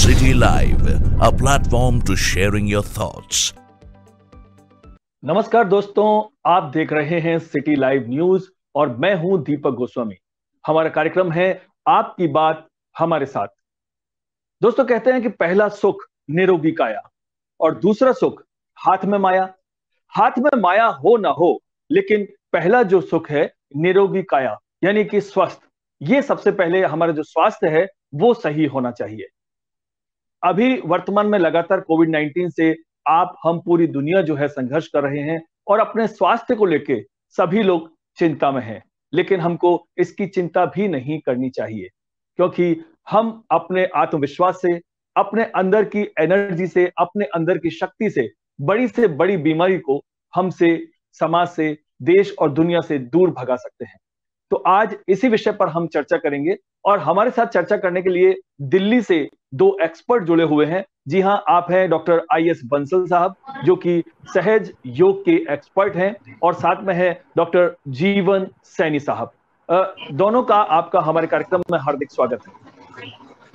City Live, a platform to sharing your thoughts. नमस्कार दोस्तों, आप देख रहे हैं सिटी लाइव न्यूज और मैं हूं दीपक गोस्वामी। हमारा कार्यक्रम है आपकी बात हमारे साथ। दोस्तों, कहते हैं कि पहला सुख निरोगी काया और दूसरा सुख हाथ में माया। हाथ में माया हो ना हो, लेकिन पहला जो सुख है निरोगी काया यानी कि स्वस्थ, ये सबसे पहले हमारा जो स्वास्थ्य है वो सही होना चाहिए। अभी वर्तमान में लगातार कोविड-19 से आप हम पूरी दुनिया जो है संघर्ष कर रहे हैं और अपने स्वास्थ्य को लेके सभी लोग चिंता में हैं। लेकिन हमको इसकी चिंता भी नहीं करनी चाहिए, क्योंकि हम अपने आत्मविश्वास से, अपने अंदर की एनर्जी से, अपने अंदर की शक्ति से बड़ी बीमारी को हमसे, समाज से, देश और दुनिया से दूर भगा सकते हैं। तो आज इसी विषय पर हम चर्चा करेंगे और हमारे साथ चर्चा करने के लिए दिल्ली से दो एक्सपर्ट जुड़े हुए हैं। जी हां, आप हैं डॉक्टर IS बंसल साहब, जो कि सहज योग के एक्सपर्ट हैं, और साथ में है डॉक्टर जीवन सैनी साहब। दोनों का आपका हमारे कार्यक्रम में हार्दिक स्वागत है।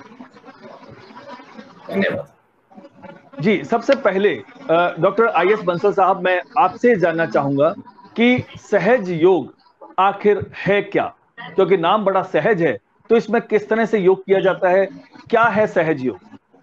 धन्यवाद जी। सबसे पहले डॉक्टर IS बंसल साहब, मैं आपसे जानना चाहूंगा कि सहज योग आखिर है क्या, क्योंकि नाम बड़ा सहज है, तो इसमें किस तरह से योग किया जाता है, क्या है सहज योग?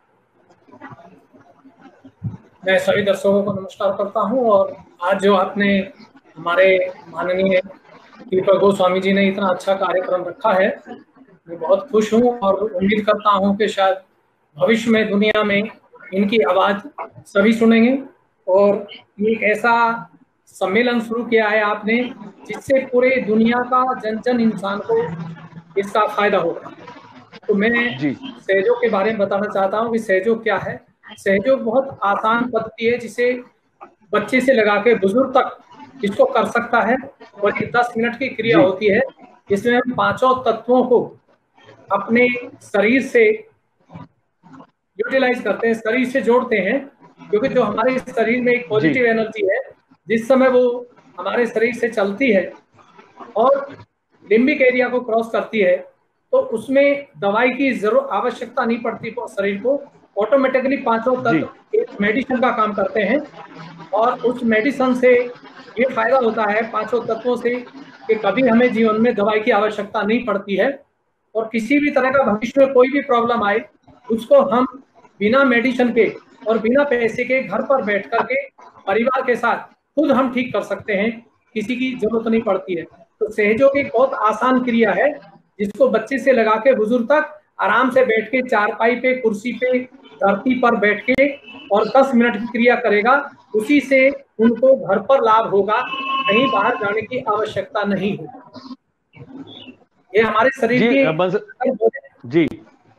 मैं सभी दर्शकों को नमस्कार करता हूं। और आज जो आपने हमारे माननीय दीपक गोस्वामी जी ने इतना अच्छा कार्यक्रम रखा है, मैं बहुत खुश हूं और उम्मीद करता हूं कि शायद भविष्य में दुनिया में इनकी आवाज सभी सुनेंगे। और एक ऐसा सम्मेलन शुरू किया है आपने जिससे पूरे दुनिया का जन जन इंसान को इसका फायदा होगा। तो मैं सहयोग के बारे में बताना चाहता हूं कि सहयोग क्या है। सहयोग बहुत आसान पद्धति है जिसे बच्चे से लगा के बुजुर्ग तक इसको कर सकता है, और ये 10 मिनट की क्रिया होती है जिसमें हम पांचों तत्वों को अपने शरीर से यूटिलाइज करते हैं, शरीर से जोड़ते हैं। क्योंकि जो हमारे शरीर में एक पॉजिटिव एनर्जी है, जिस समय वो हमारे शरीर से चलती है और लिम्बिक एरिया को क्रॉस करती है, तो उसमें दवाई की जरूरत आवश्यकता नहीं पड़ती शरीर को। ऑटोमेटिकली पांचों तत्व एक मेडिसिन का काम करते हैं, और उस मेडिसिन से ये फायदा होता है पांचों तत्वों से कि कभी हमें जीवन में दवाई की आवश्यकता नहीं पड़ती है। और किसी भी तरह का भविष्य में कोई भी प्रॉब्लम आए, उसको हम बिना मेडिसिन के और बिना पैसे के घर पर बैठ करके परिवार के साथ खुद हम ठीक कर सकते हैं, किसी की जरूरत नहीं पड़ती है। तो सहयोग एक बहुत आसान क्रिया है जिसको बच्चे से लगा के बुजुर्ग तक आराम से बैठ के चारपाई पे, कुर्सी पे, धरती पर बैठ के और 10 मिनट की क्रिया करेगा, उसी से उनको घर पर लाभ होगा, कहीं बाहर जाने की आवश्यकता नहीं होगी। ये हमारे शरीर की जी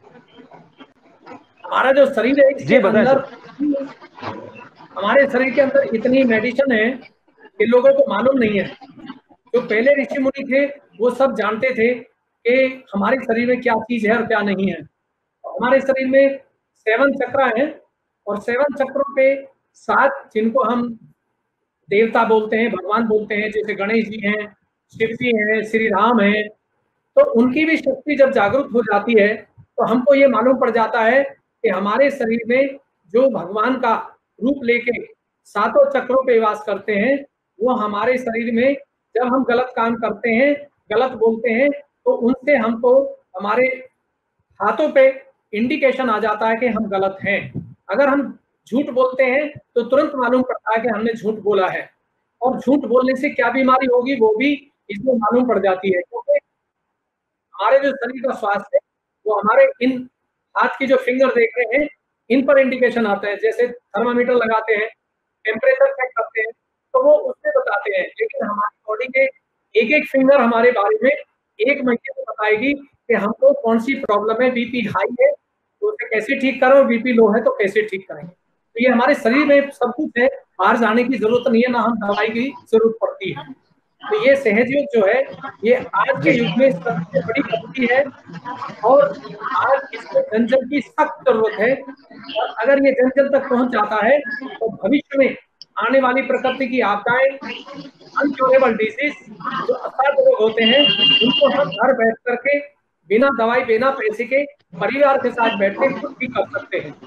हमारा जो शरीर है इसके अंदर, हमारे शरीर के अंदर इतनी मेडिसिन है कि लोगों को मालूम नहीं है। जो पहले ऋषि मुनि थे वो सब जानते थे कि हमारे शरीर में क्या चीज है और क्या नहीं है। हमारे शरीर में 7 चक्र हैं, और 7 चक्रों पे 7 जिनको हम देवता बोलते हैं, भगवान बोलते हैं, जैसे गणेश जी हैं, शिव जी हैं, श्री राम हैं। तो उनकी भी शक्ति जब जागरूक हो जाती है तो हमको ये मालूम पड़ जाता है कि हमारे शरीर में जो भगवान का रूप लेके 7 चक्रों पे वास करते हैं, वो हमारे शरीर में जब हम गलत काम करते हैं, गलत बोलते हैं, तो उनसे हमको हमारे हाथों पे इंडिकेशन आ जाता है कि हम गलत हैं। अगर हम झूठ बोलते हैं तो तुरंत मालूम पड़ता है कि हमने झूठ बोला है, और झूठ बोलने से क्या बीमारी होगी वो भी इसमें मालूम पड़ जाती है। क्योंकि हमारे जो शरीर का स्वास्थ्य है वो हमारे इन हाथ की जो फिंगर देख रहे हैं, इन पर इंडिकेशन आता है। जैसे थर्मामीटर लगाते हैं, टेम्परेचर चेक करते हैं, तो वो उससे बताते हैं। लेकिन हमारी बॉडी के एक एक फिंगर हमारे बारे में 1 महीने में बताएगी कि हमको कौन सी प्रॉब्लम है। बीपी हाई है तो उसे कैसे ठीक करें, और बीपी लो है तो कैसे ठीक करेंगे। तो ये हमारे शरीर में सब कुछ है, बाहर जाने की जरूरत नहीं है, ना हम दवाई की जरूरत पड़ती है। तो ये सहज योग जो है, ये आज के युग में सबसे बड़ी पद्धति है, और आज इसको जन जन की सख्त जरूरत है। और अगर ये जन जन तक पहुंच जाता है तो भविष्य में आने वाली प्रकृति की आपदाएं, अनक्योरेबल डिजीज, जो असाध्य रोग होते हैं, उनको हम घर बैठ करके बिना दवाई बिना पैसे के परिवार के साथ बैठ के खुद भी कर सकते हैं।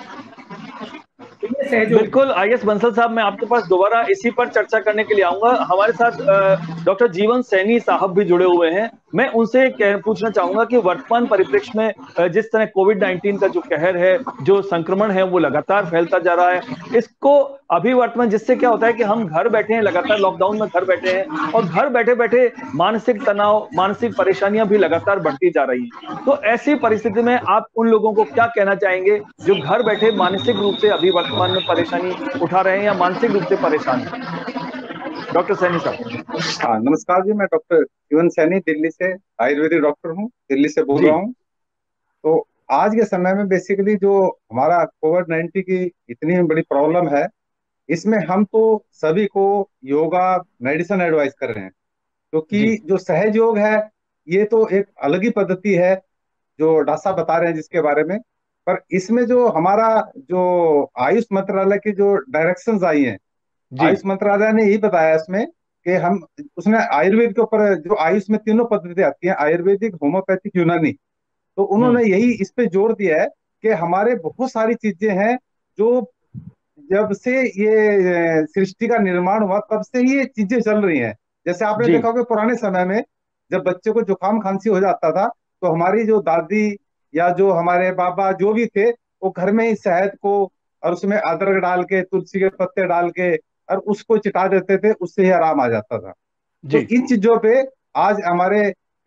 ये सहयोग। बिल्कुल आईएएस बंसल साहब, मैं आपके पास दोबारा इसी पर चर्चा करने के लिए आऊंगा। हमारे साथ डॉक्टर जीवन सैनी साहब भी जुड़े हुए हैं। मैं उनसे पूछना चाहूंगा कि वर्तमान परिप्रेक्ष्य में जिस तरह कोविड-19 का जो कहर है, जो संक्रमण है, वो लगातार फैलता जा रहा है। इसको अभी वर्तमान जिससे क्या होता है कि हम घर बैठे हैं, लगातार लॉकडाउन में घर बैठे हैं, और घर बैठे बैठे मानसिक तनाव, मानसिक परेशानियां भी लगातार बढ़ती जा रही हैं। तो ऐसी परिस्थिति में आप उन लोगों को क्या कहना चाहेंगे जो घर बैठे मानसिक रूप से अभी वर्तमान में परेशानी उठा रहे हैं या मानसिक रूप से परेशान हैं? डॉक्टर सैनी साहब। हाँ, नमस्कार जी। मैं डॉक्टर जीवन सैनी दिल्ली से आयुर्वेदिक डॉक्टर हूँ, दिल्ली से बोल रहा हूँ। तो आज के समय में बेसिकली जो हमारा कोविड-19 की इतनी बड़ी प्रॉब्लम है, इसमें हम तो सभी को योगा मेडिसिन एडवाइस कर रहे हैं, क्योंकि जो सहज योग है ये तो एक अलग ही पद्धति है जो डॉक्टर साहब बता रहे हैं जिसके बारे में। पर इसमें जो हमारा जो आयुष मंत्रालय की जो डायरेक्शंस आई हैं, आयुष मंत्रालय ने यही बताया इसमें कि हम उसने आयुर्वेद के ऊपर जो आयुष में तीनों पद्धति आती हैं, आयुर्वेदिक, होम्योपैथिक, यूनानी, तो उन्होंने यही इस पे जोर दिया है कि हमारे बहुत सारी चीजें हैं जो जब से ये सृष्टि का निर्माण हुआ तब से ही ये चीजें चल रही हैं। जैसे आपने देखा होगा पुराने समय में जब बच्चे को जुकाम खांसी हो जाता था तो हमारी जो दादी या जो हमारे बाबा जो भी थे वो घर में ही शहद को और उसमें अदरक डाल के, तुलसी के पत्ते डाल के और उसको चिटा देते थे, उससे ही आराम आ जाता था। तो इन चीजों पे आज हमारे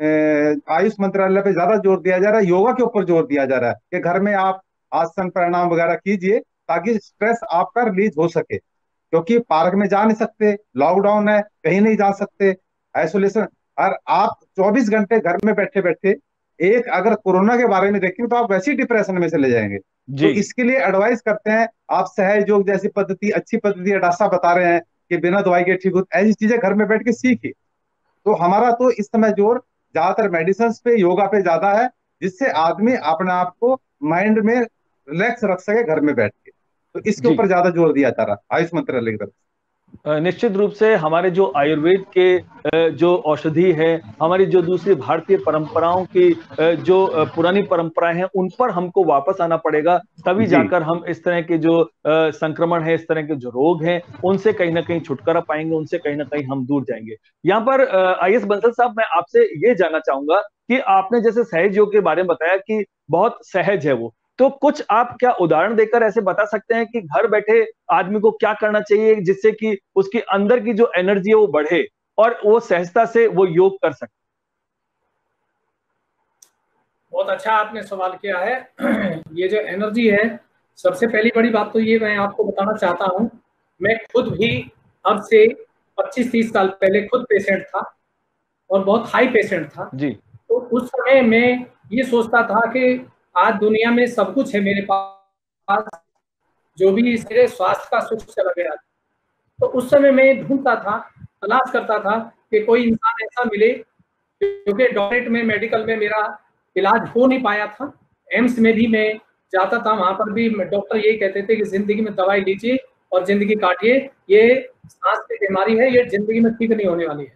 आयुष मंत्रालय पे ज्यादा जोर दिया जा रहा है, योगा के ऊपर जोर दिया जा रहा है कि घर में आप आसन प्राणायाम वगैरह कीजिए ताकि स्ट्रेस आपका रिलीज हो सके, क्योंकि पार्क में जा नहीं सकते, लॉकडाउन है, कहीं नहीं जा सकते, आइसोलेशन, और आप 24 घंटे घर में बैठे बैठे एक अगर कोरोना के बारे में देखें तो आप वैसी डिप्रेशन में चले जाएंगे। तो इसके लिए एडवाइस करते हैं आप सहज योग जैसी पद्धति, अच्छी पद्धति डॉक्टर साहब बता रहे हैं कि बिना दवाई के ठीक हो, ऐसी चीजें घर में बैठ के सीखिए। तो हमारा तो इस समय जोर ज्यादातर मेडिसिन पे, योगा पे ज्यादा है, जिससे आदमी अपने आप को माइंड में रिलैक्स रख सके घर में बैठ के। तो इसके ऊपर ज्यादा जोर दिया जा रहा है आयुष मंत्रालय की तरफ से। निश्चित रूप से हमारे जो आयुर्वेद के जो औषधि है, हमारी जो दूसरी भारतीय परंपराओं की जो पुरानी परंपराएं हैं, उन पर हमको वापस आना पड़ेगा, तभी जाकर हम इस तरह के जो संक्रमण है, इस तरह के जो रोग हैं, उनसे कहीं ना कहीं छुटकारा पाएंगे, उनसे कहीं ना कहीं हम दूर जाएंगे। यहाँ पर आईएएस बंसल साहब, मैं आपसे ये जानना चाहूंगा कि आपने जैसे सहज योग के बारे में बताया कि बहुत सहज है वो, तो कुछ आप क्या उदाहरण देकर ऐसे बता सकते हैं कि घर बैठे आदमी को क्या करना चाहिए जिससे कि उसके अंदर की जो एनर्जी है वो बढ़े और वो सहजता से वो योग कर सके? बहुत अच्छा आपने सवाल किया है। ये जो एनर्जी है, सबसे पहली बड़ी बात तो ये मैं आपको बताना चाहता हूँ, मैं खुद भी अब से 25-30 साल पहले खुद पेशेंट था और बहुत हाई पेशेंट था जी। तो उस समय मैं ये सोचता था कि आज दुनिया में सब कुछ है मेरे पास, जो भी मेरे स्वास्थ्य का सुख चला गया। तो उस समय मैं ढूंढता था, तलाश करता था कि कोई इंसान ऐसा मिले, क्योंकि डॉक्टरेट में, मेडिकल में मेरा इलाज हो नहीं पाया था। एम्स में भी मैं जाता था, वहां पर भी डॉक्टर यही कहते थे कि जिंदगी में दवाई लीजिए और जिंदगी काटिए, ये सांस की बीमारी है, ये जिंदगी में ठीक नहीं होने वाली है।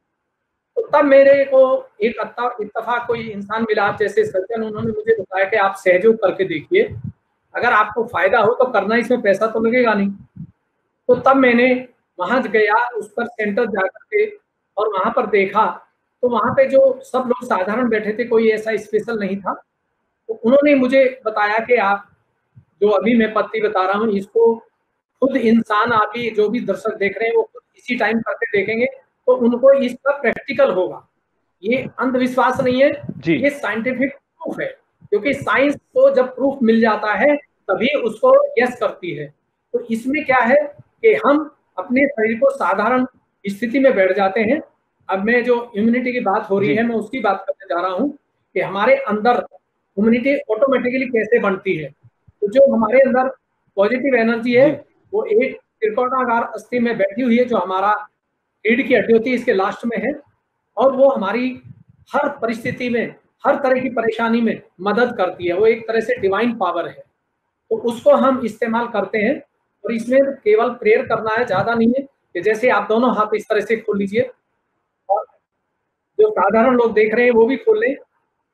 तो तब मेरे को एक इत्तेफाक कोई इंसान मिला जैसे सज्जन, उन्होंने मुझे बताया कि आप सहयोग करके देखिए, अगर आपको फायदा हो तो करना, इसमें पैसा तो लगेगा नहीं। तो तब मैंने वहां गया, उस पर सेंटर जाकर के, और वहां पर देखा तो वहां पे जो सब लोग साधारण बैठे थे, कोई ऐसा स्पेशल नहीं था। तो उन्होंने मुझे बताया कि आप जो अभी मैं पद्धति बता रहा हूँ, इसको खुद इंसान, आप ही जो भी दर्शक देख रहे हैं, वो खुद इसी टाइम करके देखेंगे तो उनको इसका प्रैक्टिकल होगा। ये अंधविश्वास नहीं है, ये साइंटिफिक प्रूफ है, क्योंकि साइंस को जब प्रूफ मिल जाता है तभी उसको यस करती है। तो इसमें क्या है कि हम अपने शरीर को साधारण स्थिति में बैठ जाते हैं। अब मैं जो इम्यूनिटी की बात हो रही है, मैं उसकी बात करने जा रहा हूँ कि हमारे अंदर इम्यूनिटी ऑटोमेटिकली कैसे बनती है। तो जो हमारे अंदर पॉजिटिव एनर्जी है, वो एक त्रिकोणाकार अस्थि में बैठी हुई है, जो हमारा रीढ़ की हड्डी होती है, इसके लास्ट में है, और वो हमारी हर परिस्थिति में, हर तरह की परेशानी में मदद करती है। वो एक तरह से डिवाइन पावर है, तो उसको हम इस्तेमाल करते हैं। और इसमें केवल प्रेयर करना है, ज्यादा नहीं है, कि जैसे आप दोनों हाथ इस तरह से खोल लीजिए, और जो साधारण लोग देख रहे हैं वो भी खोल लें,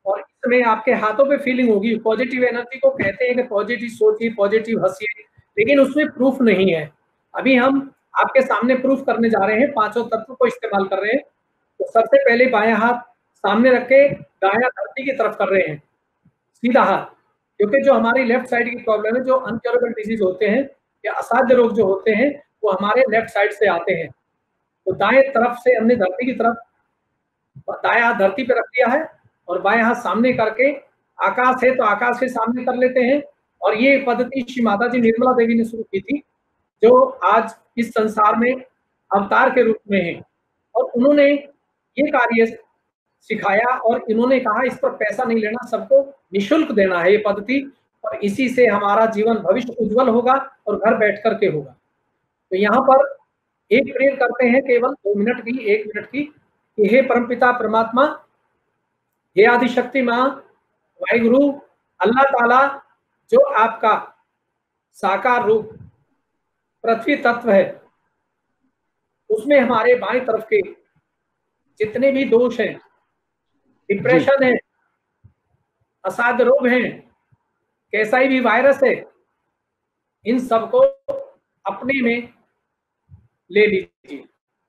और इसमें आपके हाथों पे फीलिंग होगी। पॉजिटिव एनर्जी को कहते हैं कि पॉजिटिव सोचिए, पॉजिटिव हंसिए, लेकिन उसमें प्रूफ नहीं है। अभी हम आपके सामने प्रूफ करने जा रहे हैं, पांचों तत्व को इस्तेमाल कर रहे हैं। तो सबसे पहले बायां हाथ सामने रख के दायां धरती की तरफ कर रहे हैं, सीधा हाथ, क्योंकि जो हमारी लेफ्ट साइड की प्रॉब्लम है, जो अनक्योरेबल डिजीज होते हैं या असाध्य रोग जो होते हैं, वो हमारे लेफ्ट साइड से आते हैं। तो दाएं तरफ से हमने धरती की तरफ, दायां हाथ धरती पे रख दिया है और बाएं हाथ सामने करके, आकाश है तो आकाश के सामने कर लेते हैं। और ये पद्धति श्री माता जी निर्मला देवी ने शुरू की थी, जो आज इस संसार में अवतार के रूप में है, और उन्होंने ये कार्य सिखाया और इन्होंने कहा इस पर पैसा नहीं लेना, सबको निशुल्क देना है ये पद्धति, और इसी से हमारा जीवन भविष्य उज्जवल होगा और घर बैठ करके होगा। तो यहाँ पर एक प्रेयर करते हैं केवल 2 मिनट की, 1 मिनट की, कि हे परमपिता परमात्मा, हे आदिशक्ति माँ, वाहिगुरु, अल्लाह ताला, जो आपका साकार रूप पृथ्वी तत्व है, उसमें हमारे बाएं तरफ के जितने भी दोष हैं, डिप्रेशन है, असाध्य रोग हैं, कैसा ही भी वायरस है, इन सबको अपने में ले लीजिए।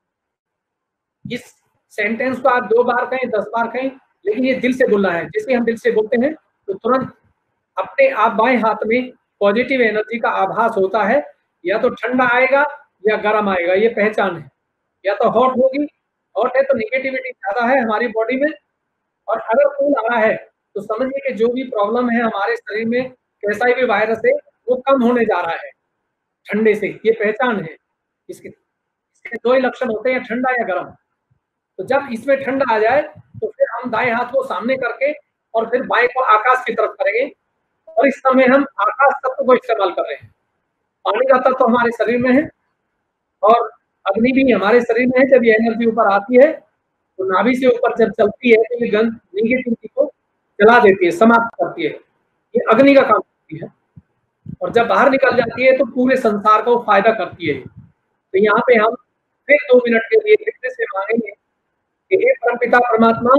इस सेंटेंस को आप 2 बार कहें, 10 बार कहें, लेकिन ये दिल से बोलना है। जैसे हम दिल से बोलते हैं तो तुरंत अपने आप बाएं हाथ में पॉजिटिव एनर्जी का आभास होता है। या तो ठंडा आएगा या गर्म आएगा, ये पहचान है। या तो हॉट होगी, हॉट है तो निगेटिविटी ज्यादा है हमारी बॉडी में, और अगर कूल आ रहा है तो समझिए कि जो भी प्रॉब्लम है हमारे शरीर में, कैसा भी वायरस है, वो कम होने जा रहा है ठंडे से। ये पहचान है। इसके 2 ही लक्षण होते हैं, ठंडा या गर्म। तो जब इसमें ठंडा आ जाए तो फिर हम दाएं हाथ को सामने करके और फिर बाएं को आकाश की तरफ करेंगे। और इस समय हम आकाश तत्व को इस्तेमाल कर रहे हैं। पानी का तत्व हमारे शरीर में है और अग्नि भी हमारे शरीर में है। जब ये एनर्जी ऊपर आती है तो नाभि से ऊपर जब चलती है तो ये गंध निगेटिविटी को जला देती है, समाप्त करती है। ये अग्नि का काम करती है। और जब बाहर निकल जाती है तो पूरे संसार को फायदा करती है। तो यहाँ पे हम फिर 2 मिनट के लिए फिर से मांगेंगे कि हे परमपिता परमात्मा,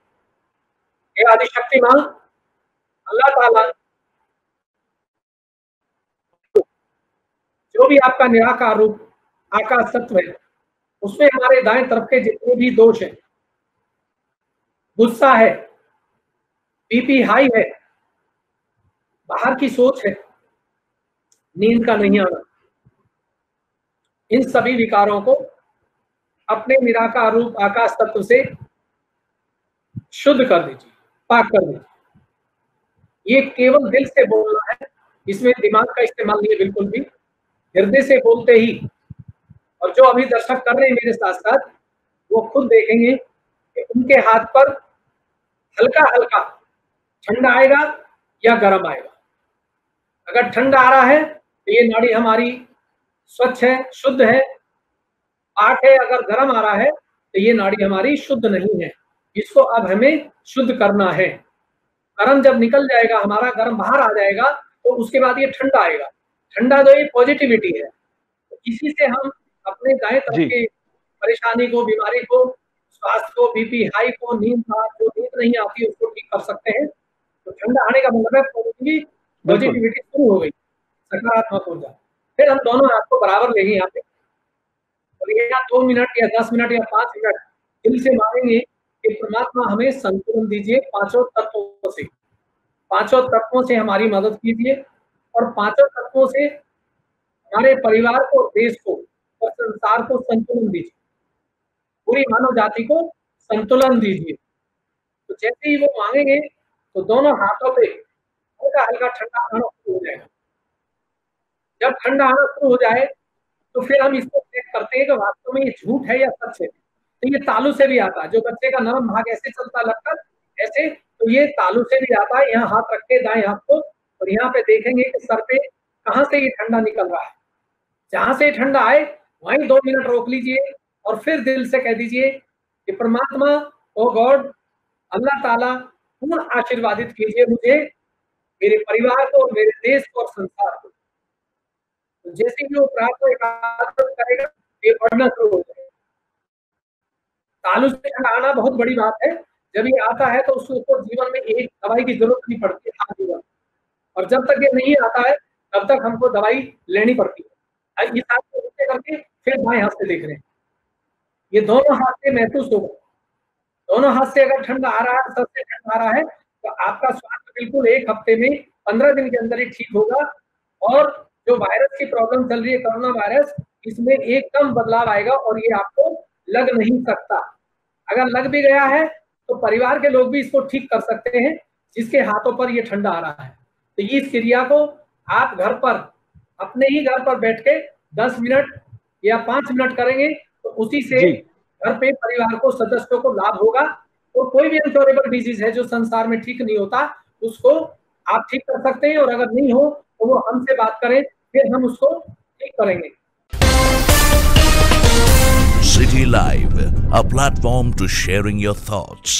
हे आदिशक्ति माँ, अल्लाह ताला, जो भी आपका निराकार रूप आकाश तत्व है, उसमें हमारे दाएं तरफ के जितने भी दोष है, गुस्सा है, बीपी हाई है, बाहर की सोच है, नींद का नहीं आना, इन सभी विकारों को अपने निराकार रूप आकाश तत्व से शुद्ध कर दीजिए, पाक कर दीजिए। ये केवल दिल से बोलना है, इसमें दिमाग का इस्तेमाल नहीं है बिल्कुल भी। हृदय से बोलते ही, और जो अभी दर्शक कर रहे हैं मेरे साथ साथ, वो खुद देखेंगे कि उनके हाथ पर हल्का हल्का ठंडा आएगा या गर्म आएगा। अगर ठंडा आ रहा है तो ये नाड़ी हमारी स्वच्छ है, शुद्ध है, पाक है। अगर गर्म आ रहा है तो ये नाड़ी हमारी शुद्ध नहीं है। इसको अब हमें शुद्ध करना है। गर्म जब निकल जाएगा, हमारा गर्म बाहर आ जाएगा, तो उसके बाद ये ठंडा आएगा। ठंडा तो ये पॉजिटिविटी है। तो इसी से हम अपने दाएं तरफ की परेशानी को, बीमारी को, स्वास्थ्य को, बीपी हाई को, नींद नहीं आती उसको ठीक कर सकते हैं। तो ठंडा आने का मतलब है पॉजिटिविटी शुरू हो गई, सकारात्मक ऊर्जा। फिर हम दोनों हाथ को बराबर लेंगे यहाँ पे, और ये 2 मिनट या 10 मिनट या 5 मिनट दिल से मांगेंगे कि परमात्मा हमें संतुलन दीजिए पांचों तत्वों से। पांचों तत्वों से हमारी मदद कीजिए और पांचों तत्वों से हमारे परिवार को, देश को और संसार को संतुलन दीजिए। पूरी मानव जाति को संतुलन दीजिए। तो जैसे ही वो मांगेंगे तो दोनों हाथों पे हल्का हल्का ठंडा आना शुरू हो जाएगा। जब ठंडा आना शुरू हो जाए तो फिर हम इसको चेक करते हैं कि वास्तव में ये झूठ है या सच है। तो ये तालू से भी आता है। जो बच्चे का नरम भाग ऐसे चलता लगता है ऐसे, तो ये तालू से भी आता है। यहाँ हाथ रख के दाएं हाथ को, और यहाँ पे देखेंगे कि सर पे कहाँ से ये ठंडा निकल रहा है। जहां से ठंडा आए वहीं 2 मिनट रोक लीजिए और फिर दिल से कह दीजिए कि परमात्मा, ओ गॉड, अल्लाह ताला, पूर्ण आशीर्वादित कीजिए मुझे, मेरे परिवार को, मेरे देश को और संसार को। तो जैसे ही वो प्रार्थना एकाग्र करेगा, ये बढ़ना शुरू हो जाएगा। तालु से ठंडा आना बहुत बड़ी बात है। जब ये आता है तो उसको जीवन में एक दवाई की जरूरत नहीं पड़ती है जीवन, और जब तक ये नहीं आता है तब तक हमको दवाई लेनी पड़ती है। इस हाथ से नीचे करके फिर बाएं हाथ से देख रहे हैं, ये दोनों हाथ से महसूस होगा। दोनों हाथ से अगर ठंड आ रहा है, सर से ठंड आ रहा है, तो आपका स्वास्थ्य बिल्कुल 1 हफ्ते में 15 दिन के अंदर ही ठीक होगा। और जो वायरस की प्रॉब्लम चल रही है, कोरोना वायरस, इसमें एकदम बदलाव आएगा और ये आपको लग नहीं सकता। अगर लग भी गया है तो परिवार के लोग भी इसको ठीक कर सकते हैं जिसके हाथों पर ये ठंडा आ रहा है। तो इस क्रिया को आप घर पर, अपने ही घर पर बैठ के 10 मिनट या 5 मिनट करेंगे तो उसी से घर पे परिवार को, सदस्यों को लाभ होगा। और कोई भी इनक्योरेबल डिजीज है जो संसार में ठीक नहीं होता, उसको आप ठीक कर सकते हैं। और अगर नहीं हो तो वो हमसे बात करें, फिर हम उसको ठीक करेंगे। City Live, a platform to sharing your thoughts.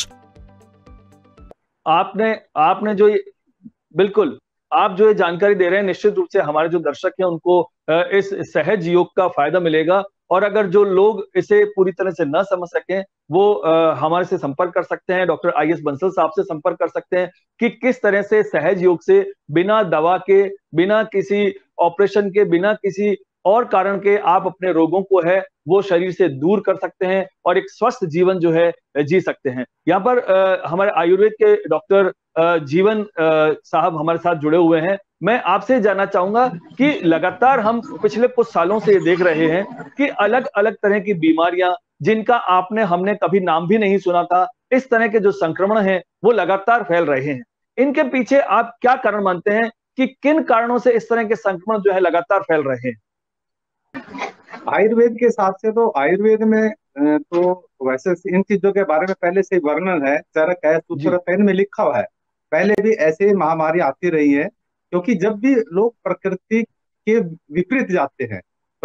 आपने जो बिल्कुल आप जो ये जानकारी दे रहे हैं, निश्चित रूप से हमारे जो दर्शक हैं उनको इस सहज योग का फायदा मिलेगा। और अगर जो लोग इसे पूरी तरह से न समझ सकें, वो हमारे से संपर्क कर सकते हैं, डॉक्टर IS बंसल साहब से संपर्क कर सकते हैं कि किस तरह से सहज योग से बिना दवा के, बिना किसी ऑपरेशन के, बिना किसी और कारण के आप अपने रोगों को है वो शरीर से दूर कर सकते हैं और एक स्वस्थ जीवन जो है जी सकते हैं। यहाँ पर हमारे आयुर्वेद के डॉक्टर जीवन साहब हमारे साथ जुड़े हुए हैं। मैं आपसे जानना चाहूंगा कि लगातार हम पिछले कुछ सालों से ये देख रहे हैं कि अलग अलग तरह की बीमारियां, जिनका हमने कभी नाम भी नहीं सुना था, इस तरह के जो संक्रमण हैं वो लगातार फैल रहे हैं। इनके पीछे आप क्या कारण मानते हैं कि किन कारणों से इस तरह के संक्रमण जो है लगातार फैल रहे हैं? आयुर्वेद के हिसाब से तो आयुर्वेद में तो वैसे इन चीजों के बारे में पहले से ही वर्णन है, चरक है, सूत्रत है, इनमें लिखा हुआ है। पहले भी ऐसे महामारी आती रही है, क्योंकि जब भी लोग प्रकृति के विपरीत जाते हैं,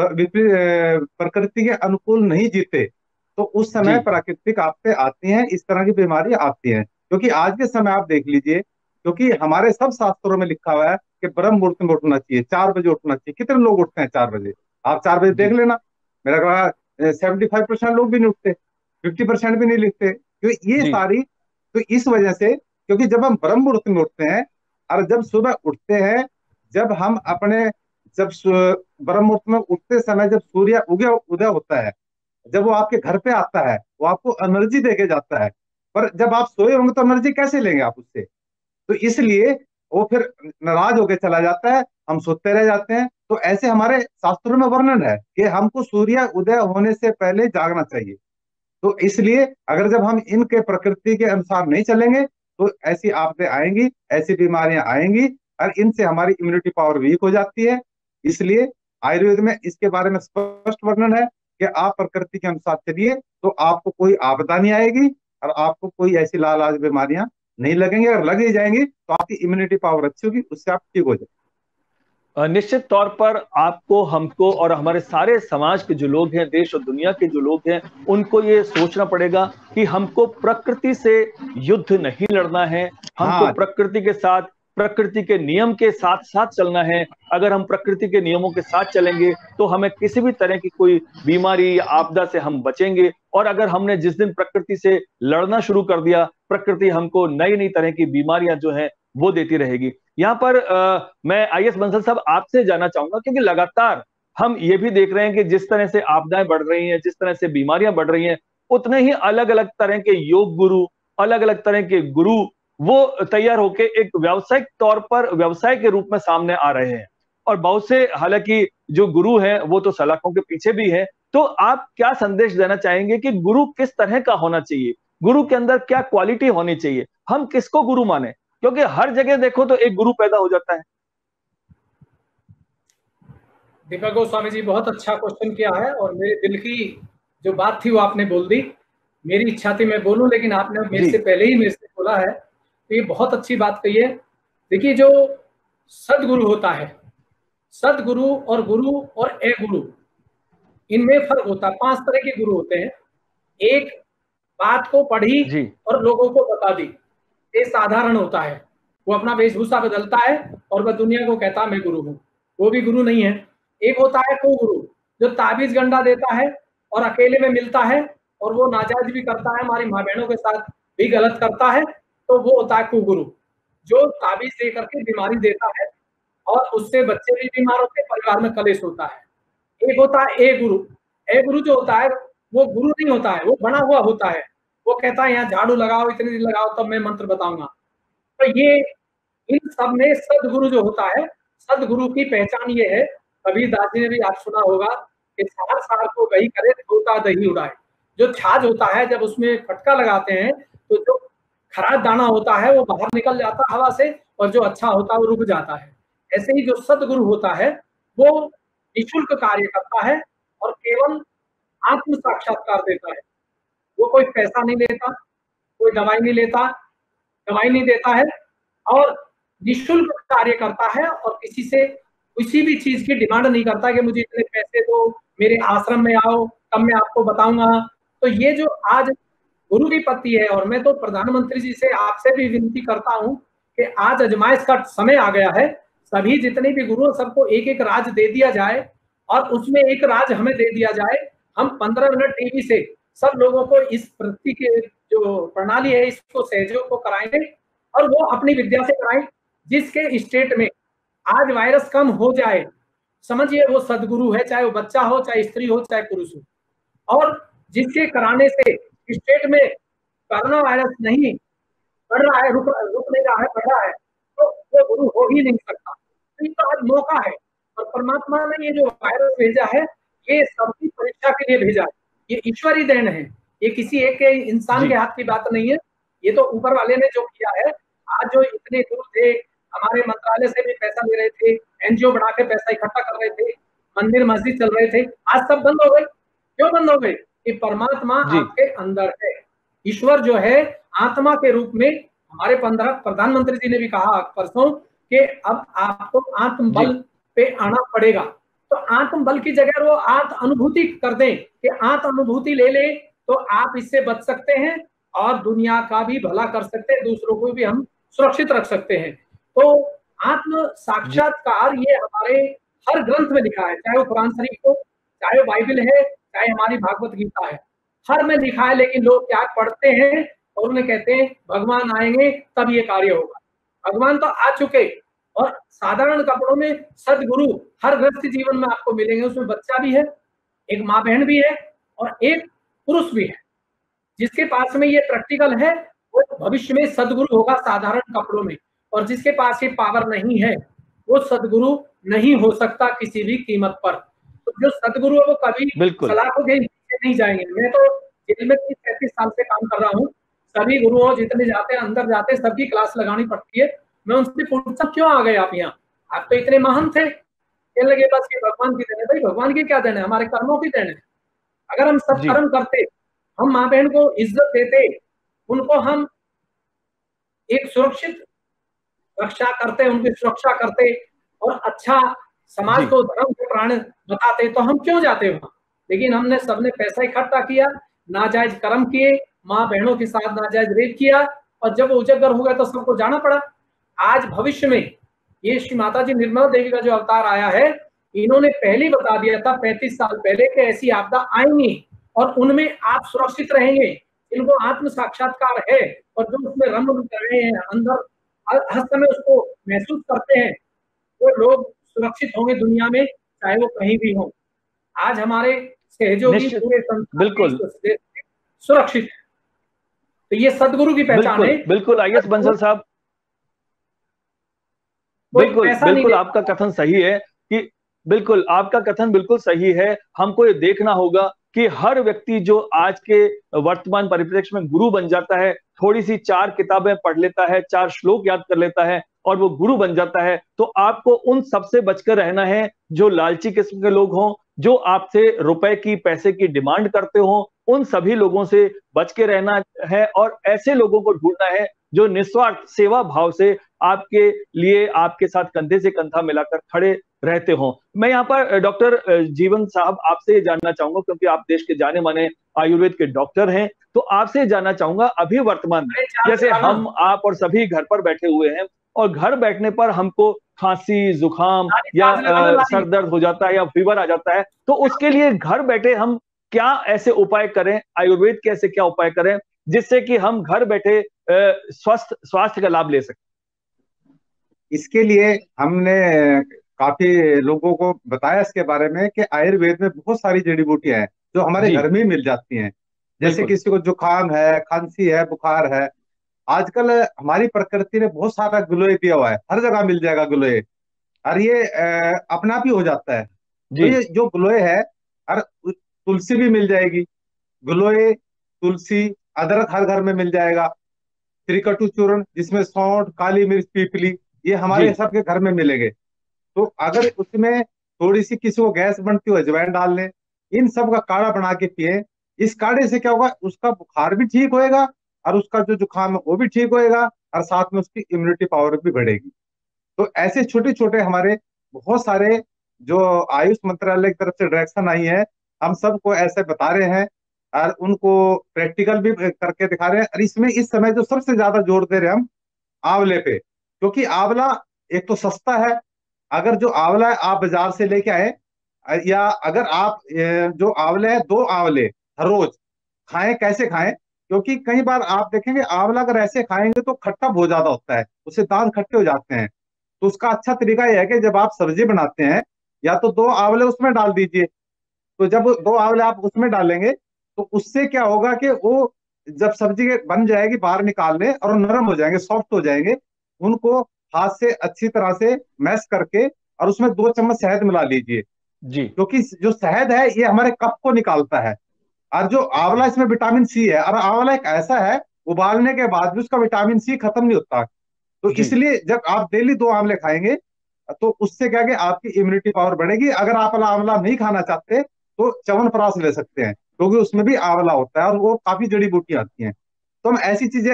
प्रकृति के अनुकूल नहीं जीते, तो उस समय प्राकृतिक आफतें आती हैं, इस तरह की बीमारी आती हैं। क्योंकि आज के समय आप देख लीजिए, क्योंकि हमारे सब शास्त्रों में लिखा हुआ है कि ब्रह्म मुहूर्त में उठना चाहिए, 4 बजे उठना चाहिए। कितने लोग उठते हैं 4 बजे? आप 4 बजे देख लेना, मेरा ख्याल 75% लोग भी नहीं उठते, 50% भी नहीं लिखते। क्योंकि ये सारी, तो इस वजह से, क्योंकि जब हम ब्रह्म मुहूर्त में उठते हैं और जब सुबह उठते हैं, जब हम अपने, जब ब्रह्म मुहूर्त में उठते समय जब सूर्य उदय होता है, जब वो आपके घर पे आता है, वो आपको एनर्जी देके जाता है। पर जब आप सोए होंगे तो एनर्जी कैसे लेंगे आप उससे? तो इसलिए वो फिर नाराज होकर चला जाता है, हम सोते रह जाते हैं। तो ऐसे हमारे शास्त्रों में वर्णन है कि हमको सूर्य उदय होने से पहले जागना चाहिए। तो इसलिए अगर जब हम इनके प्रकृति के अनुसार नहीं चलेंगे तो ऐसी आफतें आएंगी, ऐसी बीमारियां आएंगी और इनसे हमारी इम्यूनिटी पावर वीक हो जाती है। इसलिए आयुर्वेद में इसके बारे में स्पष्ट वर्णन है कि आप प्रकृति के अनुसार चलिए तो आपको कोई आपदा नहीं आएगी और आपको कोई ऐसी लालाज बीमारियां नहीं लगेंगी। अगर लग ही जाएंगी तो आपकी इम्यूनिटी पावर अच्छी होगी, उससे आप ठीक हो जाएंगे। निश्चित तौर पर आपको, हमको और हमारे सारे समाज के जो लोग हैं, देश और दुनिया के जो लोग हैं, उनको ये सोचना पड़ेगा कि हमको प्रकृति से युद्ध नहीं लड़ना है। हमको प्रकृति के साथ, प्रकृति के नियम के साथ साथ चलना है। अगर हम प्रकृति के नियमों के साथ चलेंगे तो हमें किसी भी तरह की कोई बीमारी या आपदा से हम बचेंगे। और अगर हमने जिस दिन प्रकृति से लड़ना शुरू कर दिया, प्रकृति हमको नई नई तरह की बीमारियां जो हैं वो देती रहेगी। यहाँ पर मैं IS बंसल साहब आपसे जानना चाहूंगा, क्योंकि लगातार हम ये भी देख रहे हैं कि जिस तरह से आपदाएं बढ़ रही हैं, जिस तरह से बीमारियां बढ़ रही हैं, उतने ही अलग अलग तरह के योग गुरु, अलग अलग तरह के गुरु वो तैयार होके एक व्यावसायिक तौर पर व्यवसाय के रूप में सामने आ रहे हैं। और बहुत से, हालांकि जो गुरु हैं वो तो सलाखों के पीछे भी हैं। तो आप क्या संदेश देना चाहेंगे कि गुरु किस तरह का होना चाहिए? गुरु के अंदर क्या क्वालिटी होनी चाहिए? हम किसको गुरु माने? क्योंकि हर जगह देखो तो एक गुरु पैदा हो जाता है। दीपक गोस्वामी जी, बहुत अच्छा क्वेश्चन किया है और मेरे दिल की जो बात थी वो आपने बोल दी। मेरी इच्छा थी मैं बोलूं, लेकिन आपने मेरे से पहले ही मेरे से बोला है, तो ये बहुत अच्छी बात कही है। देखिए, जो सदगुरु होता है, सदगुरु और गुरु और अगुरु, इनमें फर्क होता है। 5 तरह के गुरु होते हैं। एक बात को पढ़ी और लोगों को बता दी, ये साधारण होता है। वो अपना वेशभूषा बदलता है और वह दुनिया को कहता है मैं गुरु हूँ, वो भी गुरु नहीं है। एक होता है कुगुरु, जो ताबीज गंडा देता है और अकेले में मिलता है और वो नाजायज भी करता है, हमारी माँ बहनों के साथ भी गलत करता है तो वो होता है कुगुरु, जो ताबीज दे करके बीमारी देता है और उससे बच्चे भी बीमार होते हैं, परिवार में कलेश होता है। एक होता है ए गुरु। ए गुरु जो होता है वो गुरु नहीं होता है, वो बना हुआ होता है। वो कहता है यहाँ झाड़ू लगाओ, इतनी देर लगाओ, तब मैं मंत्र बताऊंगा। तो ये इन सब में सदगुरु जो होता है, सदगुरु की पहचान ये है, कबीरदास जी ने भी आप सुना होगा कि सार सार को गई करे धोता दही उड़ाए। जो छाछ होता है जब उसमें फटका लगाते हैं तो जो खराब दाना होता है वो बाहर निकल जाता है हवा से, और जो अच्छा होता है वो रुक जाता है। ऐसे ही जो सदगुरु होता है वो निःशुल्क कार्य करता है और केवल आत्म साक्षात्कार देता है। वो कोई पैसा नहीं लेता, कोई दवाई नहीं लेता, दवाई नहीं देता है, और निःशुल्क कार्य करता है और किसी से किसी भी चीज की डिमांड नहीं करता कि मुझे इतने पैसे दो, मेरे आश्रम में आओ, तब मैं आपको बताऊंगा। तो ये जो आज गुरु की पत्ती है, और मैं तो प्रधानमंत्री जी से आपसे भी विनती करता हूं कि आज अजमाइश का समय आ गया है, सभी जितने भी गुरु सबको एक एक राज दे दिया जाए और उसमें एक राज हमें दे दिया जाए। हम 15 मिनट टीवी से सब लोगों को इस प्रति के जो प्रणाली है इसको सहयोग को कराएंगे और वो अपनी विद्या से कराएं। जिसके स्टेट में आज वायरस कम हो जाए, समझिए वो सदगुरु है, चाहे वो बच्चा हो, चाहे स्त्री हो, चाहे पुरुष हो। और जिसके कराने से स्टेट में कोरोना वायरस नहीं बढ़ रहा है, रुक नहीं रहा है, बढ़ रहा है, तो वो गुरु हो ही नहीं सकता। तो ये तो आज मौका है, और परमात्मा ने ये जो वायरस भेजा है ये सबकी परीक्षा के लिए भेजा है। ये ईश्वरी देन है, ये किसी एक के इंसान के हाथ की बात नहीं है, ये तो ऊपर वाले ने जो किया है। आज जो इतने गुरु थे, हमारे मंत्रालय से भी पैसा ले रहे थे, एनजीओ बना के पैसा इकट्ठा कर रहे थे, मंदिर मस्जिद चल रहे थे, आज सब बंद हो गए। क्यों बंद हो गए? कि परमात्मा आपके अंदर है। ईश्वर जो है आत्मा के रूप में, हमारे प्रधानमंत्री जी ने भी कहा परसों कि अब आपको आत्म बल पे आना पड़ेगा। तो आत्म बल की जगह वो आत्म अनुभूति कर दें कि आत्म अनुभूति ले ले तो आप इससे बच सकते हैं और दुनिया का भी भला कर सकते हैं, दूसरों को भी हम सुरक्षित रख सकते हैं। तो आत्म साक्षात्कार ये हमारे हर ग्रंथ में लिखा है, चाहे वो कुरान शरीफ हो, चाहे वो बाइबल है, चाहे हमारी भागवत गीता है, हर में लिखा है। लेकिन लोग क्या पढ़ते हैं और उन्हें कहते हैं भगवान आएंगे तब ये कार्य होगा। भगवान तो आ चुके, और साधारण कपड़ों में सदगुरु हर गृहस्थ जीवन में आपको मिलेंगे। उसमें बच्चा भी है, एक माँ बहन भी है और एक पुरुष भी है। जिसके पास में ये प्रैक्टिकल है वो भविष्य में सदगुरु होगा साधारण कपड़ों में, और जिसके पास ये पावर नहीं है वो सदगुरु नहीं हो सकता किसी भी कीमत पर। तो जो सदगुरु है वो कभी सलाखों के नीचे नहीं जाएंगे। मैं तो जेल में 30-35 साल से काम कर रहा हूँ, सभी गुरुओं जितने जाते हैं अंदर जाते हैं, सबकी क्लास लगानी पड़ती है। मैं उनसे पूछता क्यों आ गए आप यहाँ, आप तो इतने महान थे। कहने लगे बस ये भगवान की देन है। भाई भगवान की क्या देन है, हमारे कर्मों की देन है। अगर हम सब कर्म करते, हम माँ बहन को इज्जत देते, उनको हम एक सुरक्षित रक्षा करते, उनकी सुरक्षा करते और अच्छा समाज को धर्म के प्राण बताते, तो हम क्यों जाते वहां। लेकिन हमने सबने पैसा इकट्ठा किया, नाजायज कर्म किए, माँ बहनों के साथ नाजायज रेप किया, और जब उजागर हो गया तो सबको जाना पड़ा। आज भविष्य में ये श्री माता जी निर्मला देवी का जो अवतार आया है, इन्होंने पहले बता दिया था 35 साल पहले कि ऐसी आपदा आएंगी और उनमें आप सुरक्षित रहेंगे। इनको आत्म साक्षात्कार है और जो उसमें रम कर रहे हैं, अंदर हर समय उसको महसूस करते हैं, वो लोग सुरक्षित होंगे दुनिया में, चाहे वो कहीं भी हो। आज हमारे सहयोगी पूरे बिल्कुल सुरक्षित है। तो ये सदगुरु की पहचान है। बिल्कुल आईएएस बंसल साहब, बिल्कुल आपका कथन सही है कि बिल्कुल आपका कथन बिल्कुल सही है। हमको ये देखना होगा कि हर व्यक्ति जो आज के वर्तमान परिप्रेक्ष्य में गुरु बन जाता है, थोड़ी सी 4 किताबें पढ़ लेता है, 4 श्लोक याद कर लेता है और वो गुरु बन जाता है, तो आपको उन सबसे बचकर रहना है जो लालची किस्म के लोग हों, जो आपसे रुपए की पैसे की डिमांड करते हों, उन सभी लोगों से बच के रहना है और ऐसे लोगों को ढूंढना है जो निस्वार्थ सेवा भाव से आपके लिए, आपके साथ कंधे से कंधा मिलाकर खड़े रहते हों। मैं यहाँ पर डॉक्टर जीवन साहब आपसे जानना चाहूंगा, क्योंकि आप देश के जाने माने आयुर्वेद के डॉक्टर हैं, तो आपसे जानना चाहूंगा अभी वर्तमान में जैसे हम आप और सभी घर पर बैठे हुए हैं और घर बैठने पर हमको खांसी, जुकाम या सर दर्द हो जाता है या फीवर आ जाता है, तो उसके लिए घर बैठे हम क्या ऐसे उपाय करें, आयुर्वेद के ऐसे क्या उपाय करें जिससे कि हम घर बैठे स्वास्थ्य का लाभ ले सकें? इसके लिए हमने काफी लोगों को बताया इसके बारे में कि आयुर्वेद में बहुत सारी जड़ी बूटियां हैं जो हमारे जी, घर में ही मिल जाती हैं। जैसे बिल्कुल। किसी को जुकाम है, खांसी है, बुखार है, आजकल हमारी प्रकृति ने बहुत सारा गिलोय दिया हुआ है, हर जगह मिल जाएगा गिलोय। और ये अपने आप ही हो जाता है। तो जी, ये जो गिलोय है, और तुलसी भी मिल जाएगी। गिलोय, तुलसी, अदरक हर घर में मिल जाएगा। त्रिकटु चूर्ण जिसमें सौंठ, काली मिर्च, पीपली, ये जी, हमारे सबके घर में मिलेंगे। तो अगर उसमें थोड़ी सी किसी को गैस बनती हो, अजवाइन डाल लें, इन सब का काढ़ा बना के पिए। इस काढ़े से क्या होगा, उसका बुखार भी ठीक होएगा, और उसका जो जुकाम है वो भी ठीक होएगा, और साथ में उसकी इम्यूनिटी पावर भी बढ़ेगी। तो ऐसे छोटे छोटे हमारे बहुत सारे जो आयुष मंत्रालय की तरफ से डायरेक्शन आई है, हम सबको ऐसे बता रहे हैं, और उनको प्रैक्टिकल भी करके दिखा रहे हैं। और इसमें इस समय जो सबसे ज्यादा जोर दे रहे हैं हम आंवले पे, क्योंकि आंवला एक तो सस्ता है। अगर जो आंवला है आप बाजार से लेके आए, या अगर आप जो आंवले है, 2 आंवले हर रोज खाएं। कैसे खाएं? क्योंकि कई बार आप देखेंगे आंवला अगर ऐसे खाएंगे तो खट्टा बहुत ज्यादा होता है, उससे दांत खट्टे हो जाते हैं। तो उसका अच्छा तरीका यह है कि जब आप सब्जी बनाते हैं, या तो 2 आंवले उसमें डाल दीजिए। तो जब 2 आंवले आप उसमें डालेंगे, तो उससे क्या होगा कि वो जब सब्जी बन जाएगी बाहर निकालने, और वो नरम हो जाएंगे, सॉफ्ट हो जाएंगे, उनको हाथ से अच्छी तरह से मैश करके, और उसमें 2 चम्मच शहद मिला लीजिए। जी, क्योंकि जो शहद है ये हमारे कफ को निकालता है। और जो आंवला, इसमें विटामिन सी है, और आंवला एक ऐसा है, उबालने के बाद भी उसका विटामिन सी खत्म नहीं होता। तो जी, इसलिए जब आप डेली 2 आंवले खाएंगे, तो उससे क्या है कि आपकी इम्यूनिटी पावर बढ़ेगी। अगर आप आंवला नहीं खाना चाहते तो च्यवनप्राश ले सकते हैं, क्योंकि उसमें भी आंवला होता है और वो काफी जड़ी बूटी आती हैं। तो हम ऐसी चीजें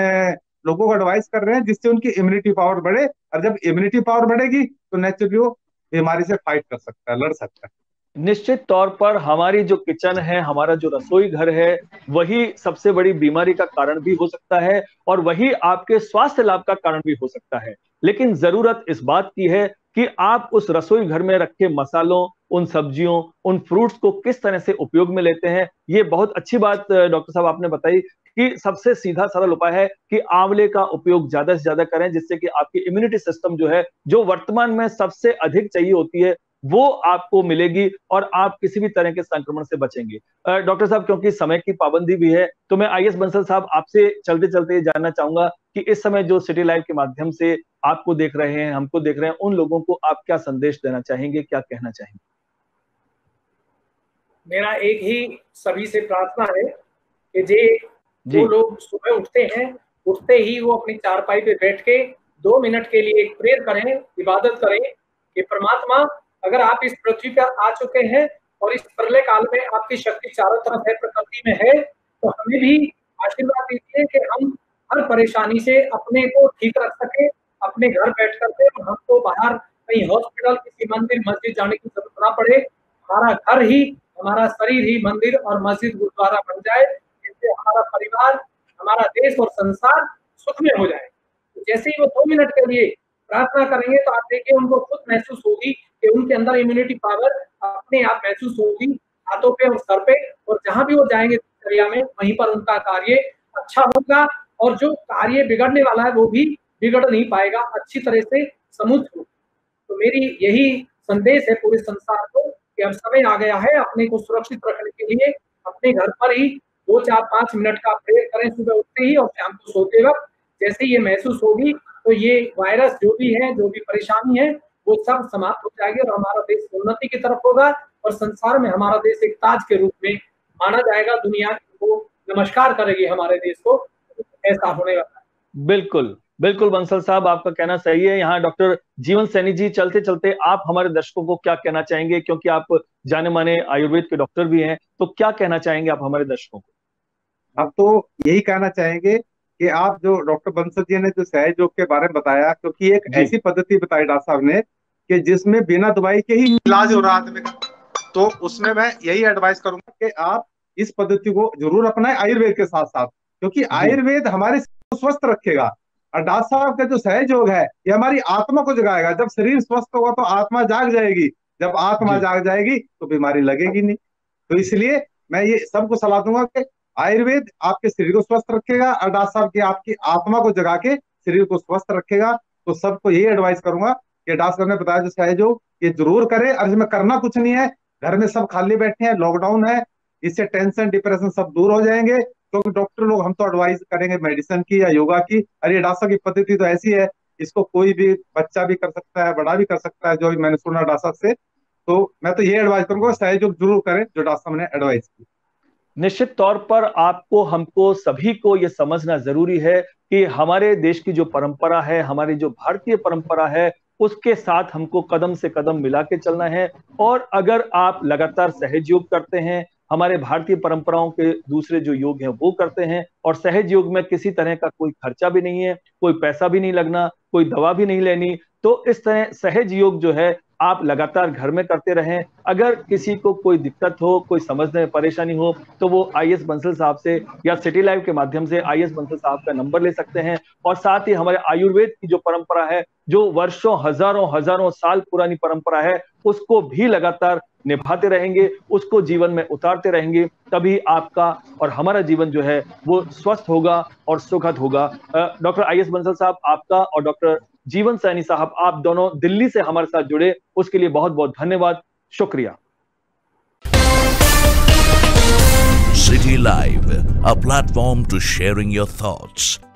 लोगों को एडवाइस कर रहे हैं जिससे उनकी इम्यूनिटी पावर बढ़े। और जब इम्यूनिटी पावर बढ़ेगी तो नेचुरली वो बीमारी से फाइट कर सकता है, लड़ सकता है। निश्चित तौर पर हमारी जो किचन है, हमारा जो रसोई घर है, वही सबसे बड़ी बीमारी का कारण भी हो सकता है और वही आपके स्वास्थ्य लाभ का कारण भी हो सकता है। लेकिन जरूरत इस बात की है कि आप उस रसोई घर में रखे मसालों, उन सब्जियों, उन फ्रूट्स को किस तरह से उपयोग में लेते हैं। ये बहुत अच्छी बात डॉक्टर साहब आपने बताई कि सबसे सीधा सरल उपाय है कि आंवले का उपयोग ज्यादा से ज्यादा करें, जिससे कि आपकी इम्यूनिटी सिस्टम जो है, जो वर्तमान में सबसे अधिक चाहिए होती है, वो आपको मिलेगी और आप किसी भी तरह के संक्रमण से बचेंगे। डॉक्टर साहब, क्योंकि समय की पाबंदी भी है, तो मैं आईएस बंसल साहब आपसे चलते चलते जानना चाहूंगा कि इस समय जो सिटी लाइव के माध्यम से आपको देख रहे हैं, हमको देख रहे हैं, उन लोगों को आप क्या संदेश देना चाहेंगे, क्या कहना चाहेंगे? मेरा एक ही सभी से प्रार्थना है कि जी, जो लोग सुबह उठते हैं, उठते ही वो अपनी चारपाई पे बैठ के 2 मिनट के लिए एक प्रेयर करें, इबादत करें कि परमात्मा, अगर आप इस पृथ्वी पर आ चुके हैं और इस प्रलय काल में आपकी शक्ति चारों तरफ है, प्रकृति में है, तो हमें भी आशीर्वाद दीजिए कि हम हर परेशानी से अपने को ठीक रख सके, अपने घर बैठ करके, और हमको बाहर कहीं हॉस्पिटल, किसी मंदिर मस्जिद जाने की जरूरत ना पड़े। हमारा घर ही, हमारा शरीर ही मंदिर और मस्जिद गुरुद्वारा बन जाए, जिससे हमारा परिवार, हमारा देश और संसार सुख में हो जाए। तो जैसे ही वो 2 मिनट के लिए प्रार्थना करेंगे तो आप देखिए उनको खुद महसूस होगी कि उनके अंदर इम्यूनिटी पावर अपने आप महसूस होगी, हाथों पे और सर पे, और जहां भी वो जाएंगे दिनचर्या में, वहीं पर उनका कार्य अच्छा होगा, और जो कार्य बिगड़ने वाला है वो भी बिगड़ नहीं पाएगा, अच्छी तरह से समूथ होगा। तो मेरी यही संदेश है पूरे संसार को कि अब समय आ गया है अपने को सुरक्षित रखने के लिए अपने घर पर ही 2, 4, 5 मिनट का प्रेयर करें, सुबह उठते ही और शाम को सोते वक्त। जैसे ये महसूस होगी तो ये वायरस जो भी है, जो भी परेशानी है, वो सब समाप्त हो जाएगी और हमारा देश उन्नति की तरफ होगा, और संसार में हमारा देश एक ताज के रूप में माना जाएगा। दुनिया को नमस्कार करेगी हमारे देश को, ऐसा होने वाला है। बिल्कुल बिल्कुल बंसल साहब, आपका कहना सही है। यहाँ डॉक्टर जीवन सैनी जी, चलते चलते आप हमारे दर्शकों को क्या कहना चाहेंगे, क्योंकि आप जाने माने आयुर्वेद के डॉक्टर भी हैं, तो क्या कहना चाहेंगे आप हमारे दर्शकों को? अब तो यही कहना चाहेंगे कि आप जो डॉक्टर बंसल जी ने जो सहज योग के बारे में बताया, क्योंकि एक जी, ऐसी पद्धति बताई डॉक्टर साहब ने कि जिसमें बिना दवाई के ही इलाज हो रहा है आदमी का, तो उसमें मैं यही एडवाइस करूंगा कि आप इस पद्धति को जरूर अपनाएं आयुर्वेद के साथ साथ, क्योंकि जी, आयुर्वेद हमारे शरीर को स्वस्थ रखेगा। और डॉक्टर साहब का जो सहज योग है, ये हमारी आत्मा को जगाएगा। जब शरीर स्वस्थ होगा तो आत्मा जाग जाएगी, जब आत्मा जी, जाग जाएगी तो बीमारी लगेगी नहीं। तो इसलिए मैं ये सबको सलाह दूंगा कि आयुर्वेद आपके शरीर को स्वस्थ रखेगा और डॉक्टर साहब की आपकी आत्मा को जगा के शरीर को स्वस्थ रखेगा। तो सबको यही एडवाइस करूंगा कि डॉक्टर साहब ने बताया जो सहयोग ये जरूर करें, और इसमें करना कुछ नहीं है। घर में सब खाली बैठे हैं, लॉकडाउन है, इससे टेंशन डिप्रेशन सब दूर हो जाएंगे। क्योंकि डॉक्टर लोग हम तो एडवाइस करेंगे मेडिसिन की या योगा की, अरे डॉक्टर साहब की पद्धति तो ऐसी है, इसको कोई भी बच्चा भी कर सकता है, बड़ा भी कर सकता है, जो भी मैंने सुना डॉक्टर साहब से। तो मैं तो ये एडवाइस करूंगा सहयोग जरूर करें जो डॉक्टर साहब ने एडवाइस की। निश्चित तौर पर आपको, हमको, सभी को यह समझना जरूरी है कि हमारे देश की जो परंपरा है, हमारी जो भारतीय परंपरा है, उसके साथ हमको कदम से कदम मिला के चलना है। और अगर आप लगातार सहज योग करते हैं, हमारे भारतीय परंपराओं के दूसरे जो योग हैं वो करते हैं, और सहज योग में किसी तरह का कोई खर्चा भी नहीं है, कोई पैसा भी नहीं लगना, कोई दवा भी नहीं लेनी, तो इस तरह सहज योग जो है आप लगातार घर में करते रहें। अगर किसी को कोई दिक्कत हो, कोई समझने में परेशानी हो, तो वो आईएएस बंसल साहब से या सिटी लाइव के माध्यम से आईएएस बंसल साहब का नंबर ले सकते हैं। और साथ ही हमारे आयुर्वेद की जो परंपरा है, जो वर्षों हजारों साल पुरानी परंपरा है, उसको भी लगातार निभाते रहेंगे, उसको जीवन में उतारते रहेंगे, तभी आपका और हमारा जीवन जो है वो स्वस्थ होगा और सुखद होगा। डॉक्टर आईएएस बंसल साहब, आपका और डॉक्टर जीवन सैनी साहब, आप दोनों दिल्ली से हमारे साथ जुड़े, उसके लिए बहुत बहुत धन्यवाद, शुक्रिया। City Live, a platform to sharing your thoughts.